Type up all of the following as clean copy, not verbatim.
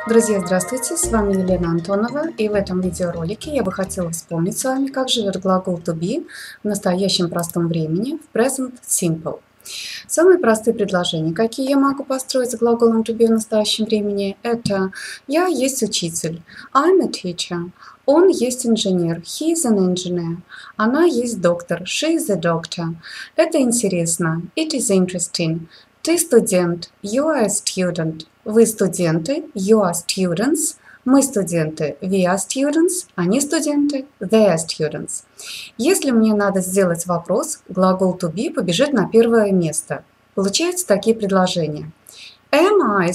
Друзья, здравствуйте! С вами Елена Антонова, и в этом видеоролике я бы хотела вспомнить с вами, как живет глагол to be в настоящем простом времени, в present simple. Самые простые предложения, какие я могу построить с глаголом to be в настоящем времени, это «я есть учитель», I'm a teacher, он есть инженер, he is an engineer, она есть доктор, she is a doctor, это интересно, it is interesting, ты студент, you are a student, вы студенты, you are students, мы студенты, we are students, они студенты, they are students. Если мне надо сделать вопрос, глагол to be побежит на первое место. Получаются такие предложения. Am I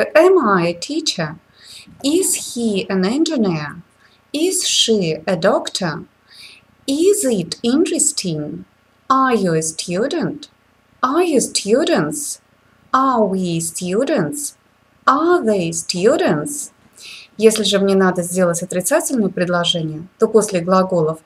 a teacher? Is he an engineer? Is she a doctor? Is it interesting? Are you a student? Are you students? Are we students? Are they students? Если же мне надо сделать отрицательные предложения, то после глаголов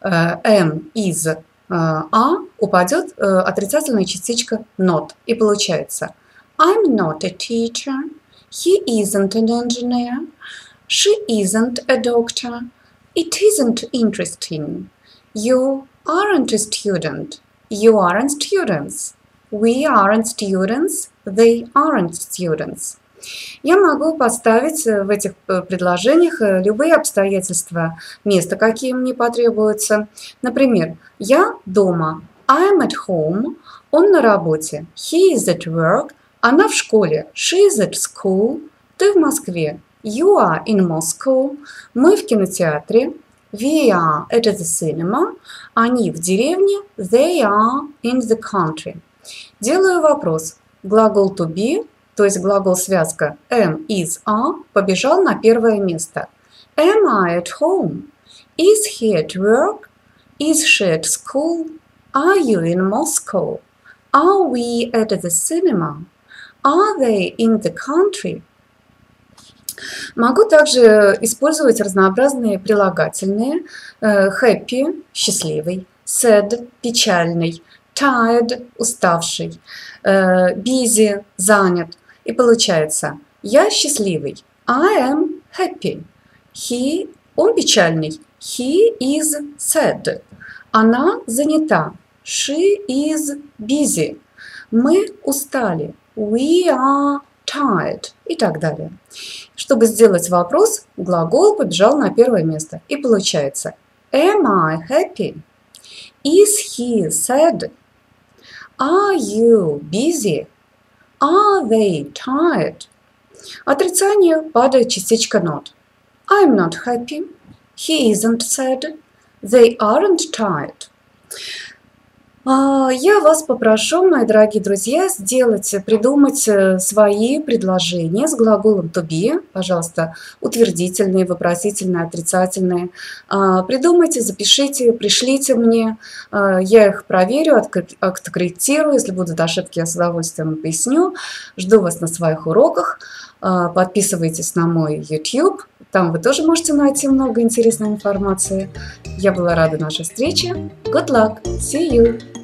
am, is, are упадет отрицательная частичка not. И получается I'm not a teacher, he isn't an engineer, she isn't a doctor, it isn't interesting, you aren't a student, you aren't students, we aren't students, they aren't students. Я могу поставить в этих предложениях любые обстоятельства, места, какие мне потребуются. Например, я дома, I'm at home, он на работе, he is at work, она в школе, she is at school, ты в Москве, you are in Moscow, мы в кинотеатре, we are at the cinema, они в деревне, they are in the country. Делаю вопрос. Глагол to be, то есть глагол-связка am, is, are, побежал на первое место. Am I at home? Is he at work? Is she at school? Are you in Moscow? Are we at the cinema? Are they in the country? Могу также использовать разнообразные прилагательные. Happy – счастливый, sad – печальный, tired – уставший, busy – занят. И получается, я счастливый, I am happy. He – он печальный, he is sad. Она занята, she is busy. Мы устали, we are tired. И так далее. Чтобы сделать вопрос, глагол побежал на первое место. И получается, am I happy? Is he sad? Are you busy? Are they tired? Отрицание падает частичка not. I'm not happy. He isn't sad. They aren't tired. Я вас попрошу, мои дорогие друзья, придумать свои предложения с глаголом to be. Пожалуйста, утвердительные, вопросительные, отрицательные. Придумайте, запишите, пришлите мне. Я их проверю, откорректирую. Если будут ошибки, я с удовольствием поясню. Жду вас на своих уроках. Подписывайтесь на мой YouTube. Там вы тоже можете найти много интересной информации. Я была рада нашей встрече. Good luck! See you!